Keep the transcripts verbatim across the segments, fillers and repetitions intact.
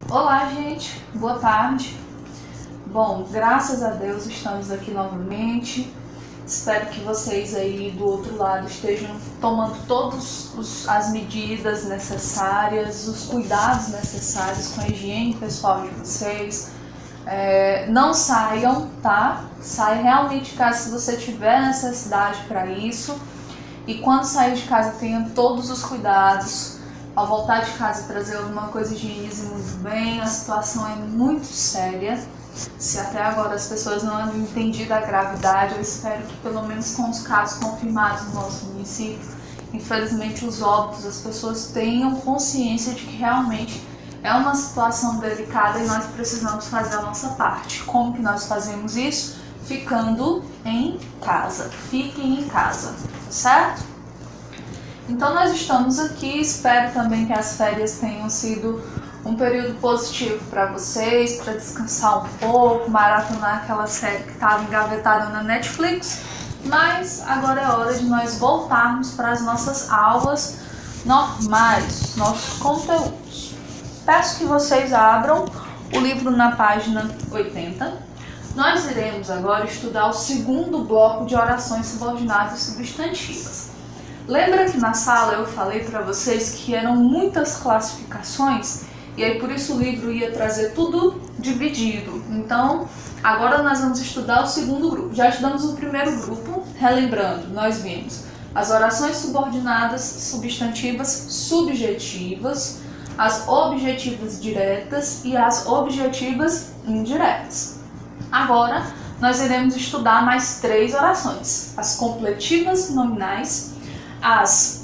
Olá, gente, boa tarde. Bom, graças a Deus estamos aqui novamente. Espero que vocês aí do outro lado estejam tomando todas as medidas necessárias, os cuidados necessários com a higiene pessoal de vocês. É, não saiam, tá? Saia realmente de casa se você tiver necessidade para isso. E quando sair de casa, tenha todos os cuidados. Ao voltar de casa, trazer alguma coisa, higienize muito bem. A situação é muito séria. Se até agora as pessoas não havem entendido a gravidade, eu espero que pelo menos com os casos confirmados no nosso município, infelizmente os óbitos, as pessoas tenham consciência de que realmente é uma situação delicada e nós precisamos fazer a nossa parte. Como que nós fazemos isso? Ficando em casa. Fiquem em casa, tá certo? Então nós estamos aqui, espero também que as férias tenham sido um período positivo para vocês, para descansar um pouco, maratonar aquela série que estava engavetada na Netflix. Mas agora é hora de nós voltarmos para as nossas aulas normais, nossos conteúdos. Peço que vocês abram o livro na página oitenta. Nós iremos agora estudar o segundo bloco de orações subordinadas e substantivas. Lembra que na sala eu falei para vocês que eram muitas classificações? E aí por isso o livro ia trazer tudo dividido. Então, agora nós vamos estudar o segundo grupo. Já estudamos o primeiro grupo, relembrando, nós vimos as orações subordinadas, substantivas, subjetivas, as objetivas diretas e as objetivas indiretas. Agora, nós iremos estudar mais três orações: as completivas nominais, as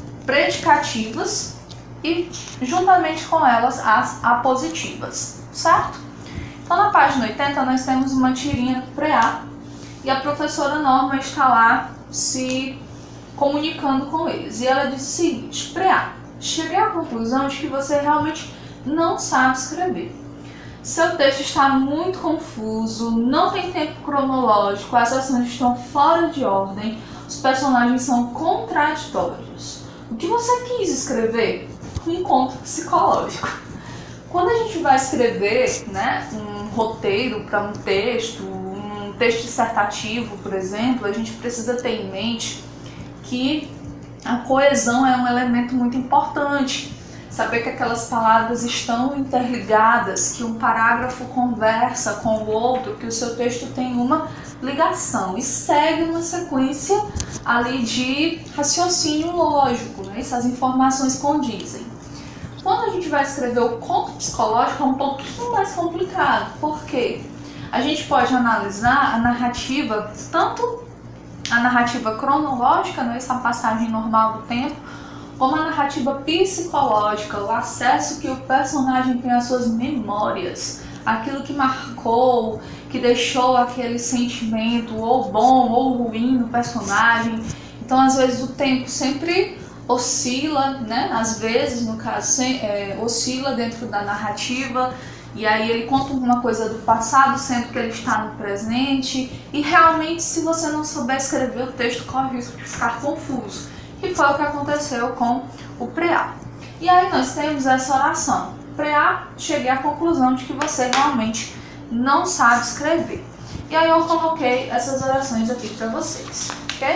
predicativas e, juntamente com elas, as apositivas, certo? Então, na página oitenta, nós temos uma tirinha pré-A e a professora Norma está lá se comunicando com eles. E ela diz o seguinte: pré-A, cheguei à conclusão de que você realmente não sabe escrever. Seu texto está muito confuso, não tem tempo cronológico, as ações estão fora de ordem, os personagens são contraditórios. O que você quis escrever? Um encontro psicológico. Quando a gente vai escrever, né, um roteiro para um texto, um texto dissertativo, por exemplo, a gente precisa ter em mente que a coesão é um elemento muito importante. Saber que aquelas palavras estão interligadas, que um parágrafo conversa com o outro, que o seu texto tem uma ligação e segue uma sequência ali de raciocínio lógico, né? Essas informações condizem. Quando a gente vai escrever o conto psicológico é um pouquinho mais complicado, porque a gente pode analisar a narrativa, tanto a narrativa cronológica, né? Essa passagem normal do tempo, como a narrativa psicológica, o acesso que o personagem tem às suas memórias, aquilo que marcou, que deixou aquele sentimento ou bom ou ruim no personagem. Então, às vezes, o tempo sempre oscila, né? Às vezes, no caso, sem, é, oscila dentro da narrativa, e aí ele conta alguma coisa do passado, sendo que ele está no presente, e realmente, se você não souber escrever o texto, corre o risco de ficar confuso. Que foi o que aconteceu com o pré-A. E aí nós temos essa oração. Pré-A, cheguei à conclusão de que você realmente não sabe escrever. E aí eu coloquei essas orações aqui para vocês, ok?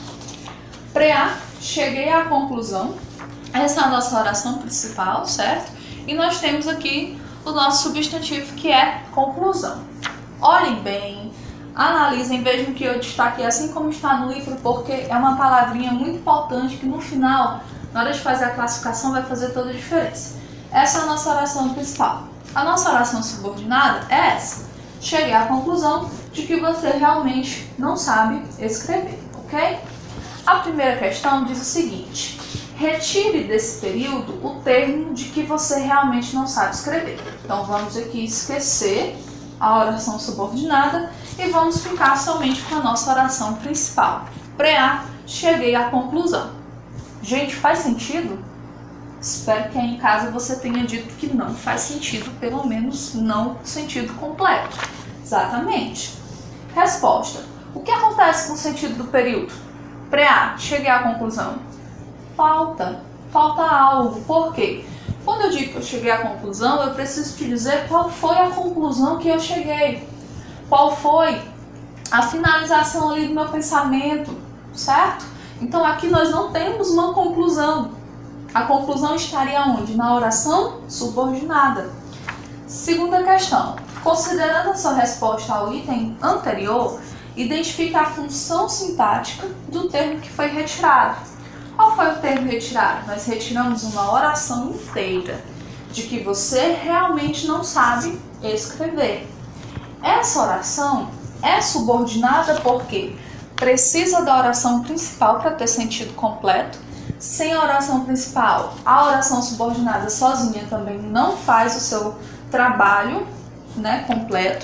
Pré-A, cheguei à conclusão. Essa é a nossa oração principal, certo? E nós temos aqui o nosso substantivo, que é conclusão. Olhem bem. Analisem, vejam que eu destaquei assim como está no livro, porque é uma palavrinha muito importante que no final, na hora de fazer a classificação, vai fazer toda a diferença. Essa é a nossa oração principal. A nossa oração subordinada é essa: cheguei à conclusão de que você realmente não sabe escrever, ok? A primeira questão diz o seguinte: retire desse período o termo de que você realmente não sabe escrever. Então vamos aqui esquecer a oração subordinada e vamos ficar somente com a nossa oração principal. Pré-A, cheguei à conclusão. Gente, faz sentido? Espero que aí em casa você tenha dito que não faz sentido, pelo menos não sentido completo. Exatamente. Resposta: o que acontece com o sentido do período? Pré-A, cheguei à conclusão. Falta, falta algo. Por quê? Quando eu digo que eu cheguei à conclusão, eu preciso te dizer qual foi a conclusão que eu cheguei. Qual foi a finalização ali do meu pensamento, certo? Então aqui nós não temos uma conclusão. A conclusão estaria onde? Na oração subordinada. Segunda questão. Considerando a sua resposta ao item anterior, identifique a função sintática do termo que foi retirado. Qual foi o termo retirado? Nós retiramos uma oração inteira de que você realmente não sabe escrever. Essa oração é subordinada porque precisa da oração principal para ter sentido completo. Sem a oração principal, a oração subordinada sozinha também não faz o seu trabalho, né, completo.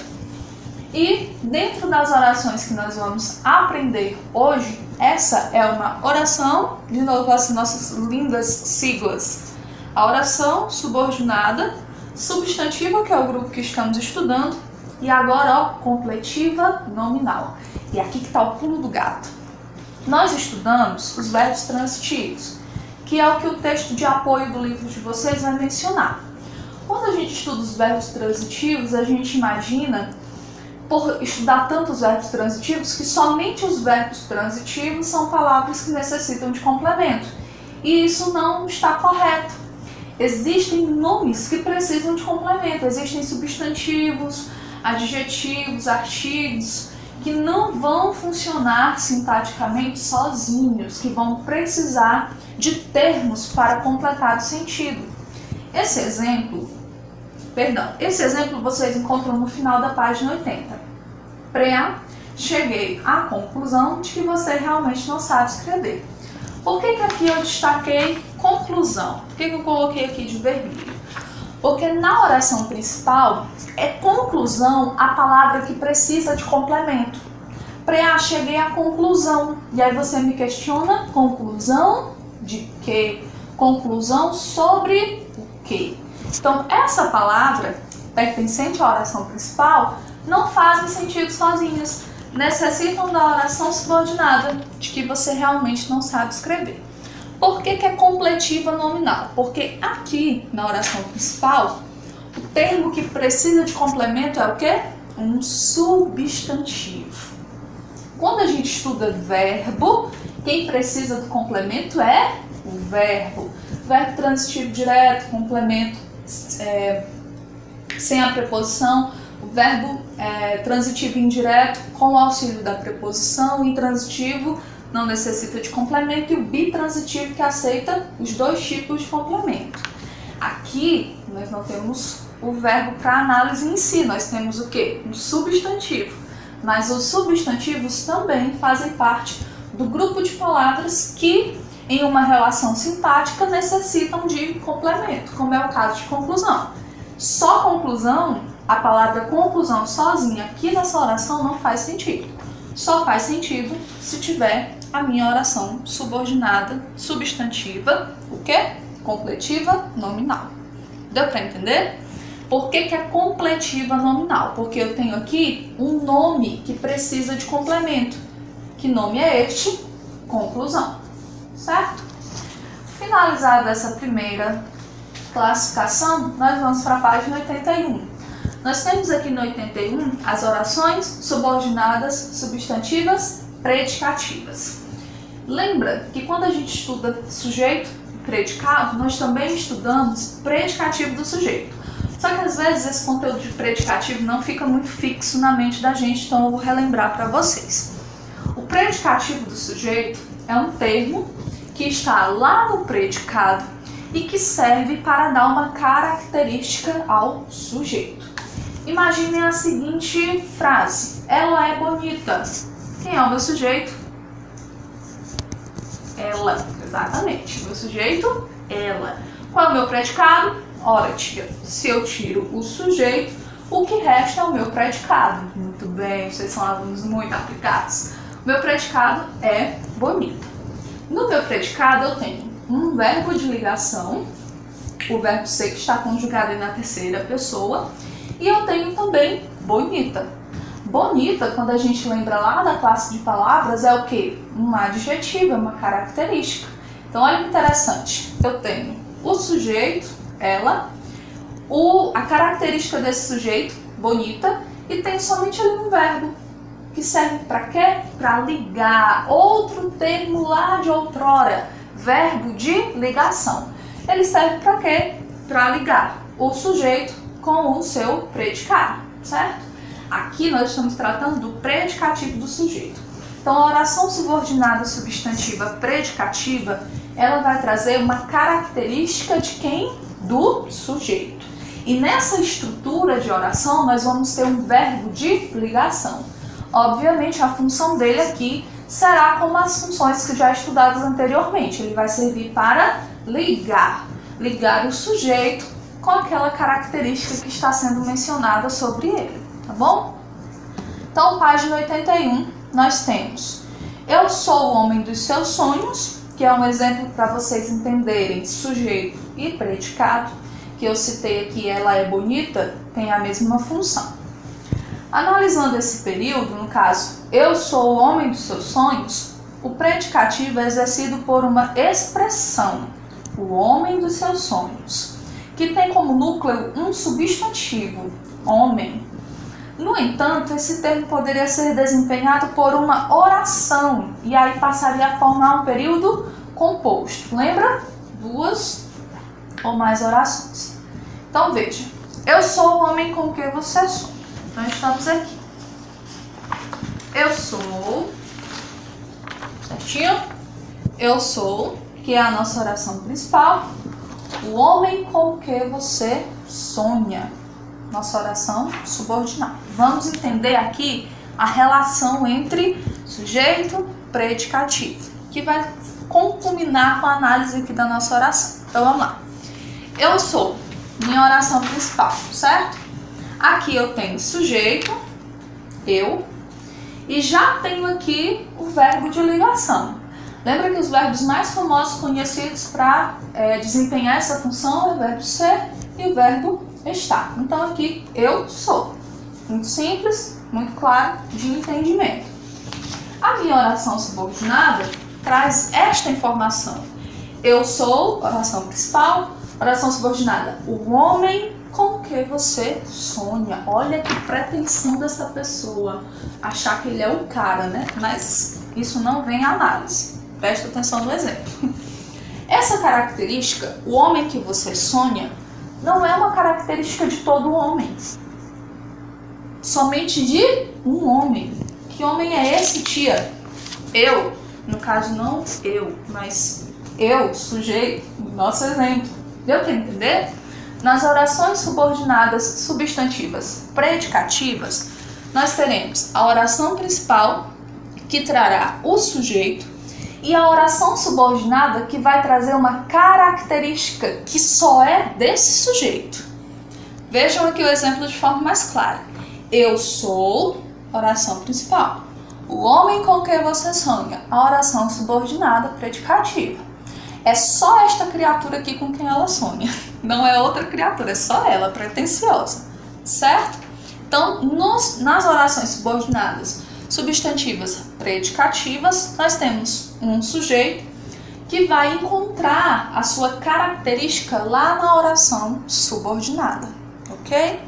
E dentro das orações que nós vamos aprender hoje, essa é uma oração, de novo as nossas lindas siglas. A oração subordinada, substantiva, que é o grupo que estamos estudando, e agora, ó, completiva nominal. E aqui que está o pulo do gato. Nós estudamos os verbos transitivos, que é o que o texto de apoio do livro de vocês vai mencionar. Quando a gente estuda os verbos transitivos, a gente imagina, por estudar tantos verbos transitivos, que somente os verbos transitivos são palavras que necessitam de complemento. E isso não está correto. Existem nomes que precisam de complemento, existem substantivos, adjetivos, artigos, que não vão funcionar sintaticamente sozinhos, que vão precisar de termos para completar o sentido. Esse exemplo, perdão, esse exemplo vocês encontram no final da página oitenta. Preá, cheguei à conclusão de que você realmente não sabe escrever. Por que que aqui eu destaquei conclusão? Por que que eu coloquei aqui de vermelho? Porque na oração principal é conclusão a palavra que precisa de complemento. Preá, cheguei à conclusão. E aí você me questiona, conclusão de quê? Conclusão sobre o quê? Então essa palavra, pertencente à oração principal, não fazem sentido sozinhas. Necessitam da oração subordinada, de que você realmente não sabe escrever. Por que que é completiva nominal? Porque aqui, na oração principal, o termo que precisa de complemento é o quê? Um substantivo. Quando a gente estuda verbo, quem precisa do complemento é o verbo. Verbo transitivo direto, complemento é, sem a preposição. O verbo é, transitivo indireto com o auxílio da preposição. Intransitivo não necessita de complemento, e o bitransitivo que aceita os dois tipos de complemento. Aqui nós não temos o verbo para análise em si, nós temos o quê? Um substantivo. Mas os substantivos também fazem parte do grupo de palavras que, em uma relação sintática, necessitam de complemento, como é o caso de conclusão. Só conclusão, a palavra conclusão sozinha aqui nessa oração não faz sentido. Só faz sentido se tiver a minha oração subordinada, substantiva, o quê? Completiva nominal. Deu para entender? Por que que é completiva nominal? Porque eu tenho aqui um nome que precisa de complemento. Que nome é este? Conclusão. Certo? Finalizada essa primeira classificação, nós vamos para a página oitenta e um. Nós temos aqui no oitenta e um as orações subordinadas, substantivas, predicativas. Lembra que quando a gente estuda sujeito e predicado, nós também estudamos predicativo do sujeito. Só que às vezes esse conteúdo de predicativo não fica muito fixo na mente da gente, então eu vou relembrar para vocês. O predicativo do sujeito é um termo que está lá no predicado e que serve para dar uma característica ao sujeito. Imaginem a seguinte frase: ela é bonita. Quem é o meu sujeito? Ela, exatamente. Meu sujeito, ela. Qual é o meu predicado? Ora, tia, se eu tiro o sujeito, o que resta é o meu predicado. Muito bem, vocês são alunos muito aplicados. O meu predicado é bonita. No meu predicado eu tenho um verbo de ligação, o verbo ser que está conjugado na terceira pessoa, e eu tenho também bonita. Bonita, quando a gente lembra lá da classe de palavras, é o quê? Um adjetivo, é uma característica. Então olha que interessante, eu tenho o sujeito, ela, o, a característica desse sujeito, bonita, e tem somente ali um verbo, que serve para quê? Para ligar, outro termo lá de outrora, verbo de ligação. Ele serve para quê? Para ligar o sujeito com o seu predicado, certo? Aqui nós estamos tratando do predicativo do sujeito. Então, a oração subordinada substantiva predicativa, ela vai trazer uma característica de quem? Do sujeito. E nessa estrutura de oração, nós vamos ter um verbo de ligação. Obviamente, a função dele aqui será como as funções que já estudadas anteriormente. Ele vai servir para ligar, ligar o sujeito com aquela característica que está sendo mencionada sobre ele, tá bom? Então, página oitenta e um, nós temos: eu sou o homem dos seus sonhos, que é um exemplo para vocês entenderem sujeito e predicado, que eu citei aqui, ela é bonita, tem a mesma função. Analisando esse período, no caso, eu sou o homem dos seus sonhos, o predicativo é exercido por uma expressão, o homem dos seus sonhos, que tem como núcleo um substantivo, homem. No entanto, esse termo poderia ser desempenhado por uma oração, e aí passaria a formar um período composto. Lembra? Duas ou mais orações. Então veja, eu sou o homem com que você sonha. Então estamos aqui. Eu sou, certinho? Eu sou, que é a nossa oração principal, o homem com que você sonha. Nossa oração subordinada. Vamos entender aqui a relação entre sujeito e predicativo, que vai culminar com a análise aqui da nossa oração. Então vamos lá. Eu sou, minha oração principal, certo? Aqui eu tenho sujeito, eu, e já tenho aqui o verbo de ligação. Lembra que os verbos mais famosos conhecidos para é, desempenhar essa função é o verbo ser e o verbo estar. Então aqui eu sou. Muito simples, muito claro, de entendimento. A minha oração subordinada traz esta informação. Eu sou, oração principal, oração subordinada, o homem com que você sonha. Olha que pretensão dessa pessoa, achar que ele é o cara, né? Mas isso não vem à análise. Presta atenção no exemplo. Essa característica, o homem que você sonha, não é uma característica de todo homem. Somente de um homem. Que homem é esse, tia? Eu. No caso, não eu, mas eu, sujeito, nosso exemplo. Deu para entender? Nas orações subordinadas substantivas predicativas, nós teremos a oração principal, que trará o sujeito, e a oração subordinada, que vai trazer uma característica que só é desse sujeito. Vejam aqui o exemplo de forma mais clara. Eu sou, oração principal. O homem com que você sonha, a oração subordinada predicativa. É só esta criatura aqui com quem ela sonha. Não é outra criatura, é só ela, pretensiosa. Certo? Então, nos, nas orações subordinadas substantivas predicativas, nós temos um sujeito que vai encontrar a sua característica lá na oração subordinada. Ok?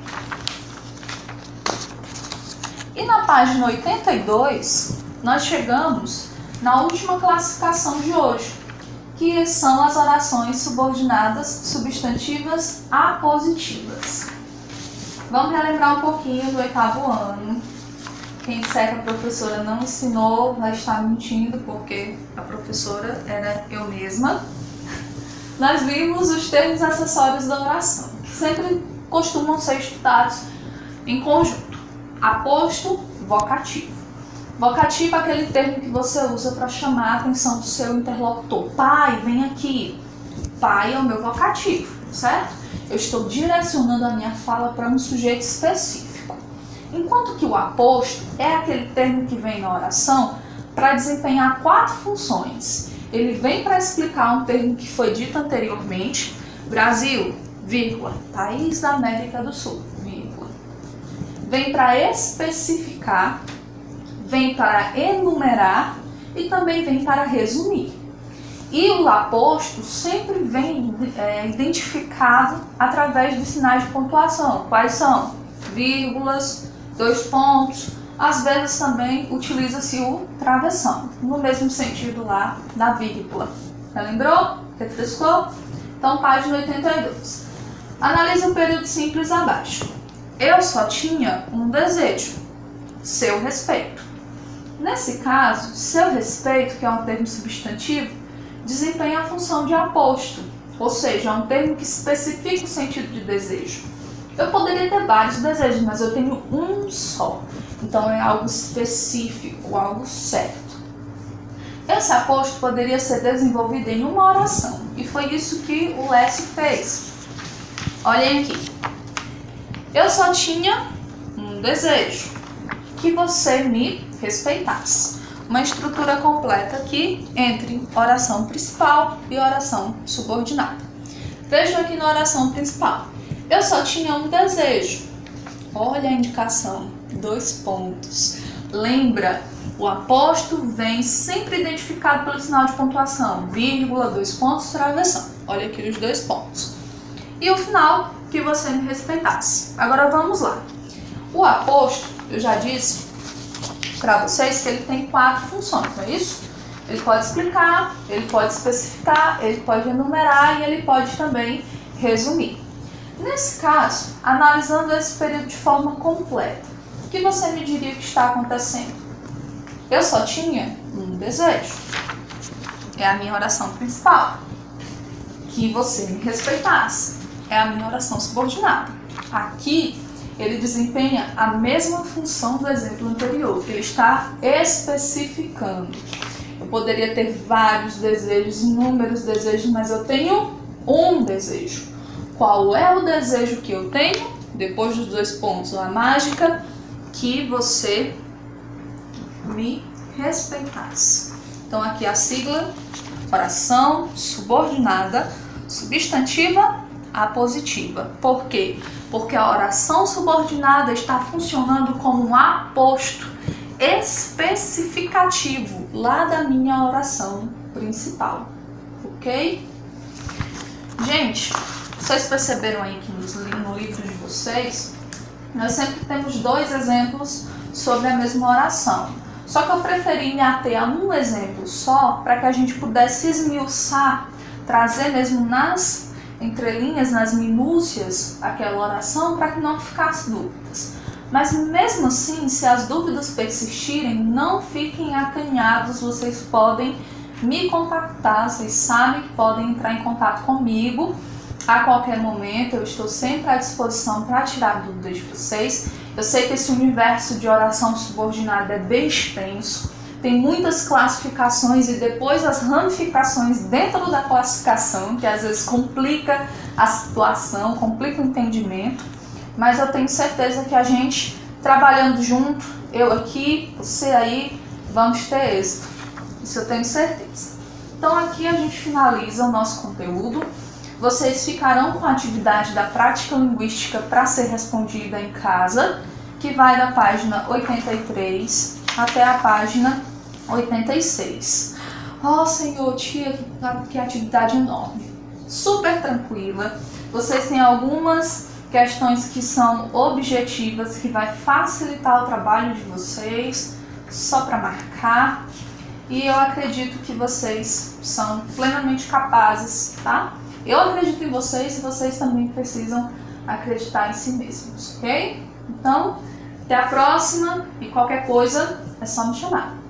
E na página oitenta e dois, nós chegamos na última classificação de hoje, que são as orações subordinadas substantivas apositivas. Vamos relembrar um pouquinho do oitavo ano. Quem disser que a professora não ensinou vai estar mentindo, porque a professora era eu mesma. Nós vimos os termos acessórios da oração, que sempre costumam ser estudados em conjunto. Aposto, vocativo. Vocativo é aquele termo que você usa para chamar a atenção do seu interlocutor. Pai, vem aqui. Pai é o meu vocativo, certo? Eu estou direcionando a minha fala para um sujeito específico. Enquanto que o aposto é aquele termo que vem na oração para desempenhar quatro funções. Ele vem para explicar um termo que foi dito anteriormente. Brasil, vírgula, país da América do Sul, vírgula. Vem para especificar, vem para enumerar e também vem para resumir. E o aposto sempre vem é, identificado através dos sinais de pontuação. Quais são? Vírgulas, dois pontos. Às vezes também utiliza-se o travessão, no mesmo sentido lá da vírgula. Já lembrou? Refrescou? Então, página oitenta e dois. Analise o período simples abaixo. Eu só tinha um desejo, seu respeito. Nesse caso, seu respeito, que é um termo substantivo, desempenha a função de aposto, ou seja, é um termo que especifica o sentido de desejo. Eu poderia ter vários desejos, mas eu tenho um só. Então é algo específico, algo certo. Esse aposto poderia ser desenvolvido em uma oração, e foi isso que o Lécio fez. Olhem aqui. Eu só tinha um desejo, que você me respeitasse. Uma estrutura completa aqui entre oração principal e oração subordinada. Vejam aqui na oração principal. Eu só tinha um desejo. Olha a indicação, dois pontos. Lembra, o aposto vem sempre identificado pelo sinal de pontuação, vírgula, dois pontos, travessão. Olha aqui os dois pontos. E o final, que você me respeitasse. Agora vamos lá. O aposto, eu já disse para vocês que ele tem quatro funções, não é isso? Ele pode explicar, ele pode especificar, ele pode enumerar e ele pode também resumir. Nesse caso, analisando esse período de forma completa, o que você me diria que está acontecendo? Eu só tinha um desejo. É a minha oração principal. Que você me respeitasse. É a minha oração subordinada. Aqui, ele desempenha a mesma função do exemplo anterior. Ele está especificando. Eu poderia ter vários desejos, inúmeros desejos, mas eu tenho um desejo. Qual é o desejo que eu tenho? Depois dos dois pontos, a mágica, que você me respeitasse. Então aqui a sigla, oração subordinada, substantiva, apositiva. Por quê? Porque a oração subordinada está funcionando como um aposto especificativo lá da minha oração principal. Ok? Gente, vocês perceberam aí que no livro de vocês, nós sempre temos dois exemplos sobre a mesma oração. Só que eu preferi me ater a um exemplo só para que a gente pudesse esmiuçar, trazer mesmo nas entrelinhas, nas minúcias, aquela oração para que não ficasse dúvidas. Mas mesmo assim, se as dúvidas persistirem, não fiquem acanhados, vocês podem me contactar, vocês sabem que podem entrar em contato comigo a qualquer momento. Eu estou sempre à disposição para tirar dúvidas de vocês. Eu sei que esse universo de oração subordinada é bem extenso, tem muitas classificações e depois as ramificações dentro da classificação, que às vezes complica a situação, complica o entendimento, mas eu tenho certeza que a gente, trabalhando junto, eu aqui, você aí, vamos ter êxito. Isso eu tenho certeza. Então aqui a gente finaliza o nosso conteúdo. Vocês ficarão com a atividade da prática linguística para ser respondida em casa, que vai da página oitenta e três até a página oitenta e seis. Oh, Senhor, tia, que atividade enorme. Super tranquila. Vocês têm algumas questões que são objetivas, que vai facilitar o trabalho de vocês, só para marcar. E eu acredito que vocês são plenamente capazes, tá? Eu acredito em vocês e vocês também precisam acreditar em si mesmos, ok? Então, até a próxima e qualquer coisa é só me chamar.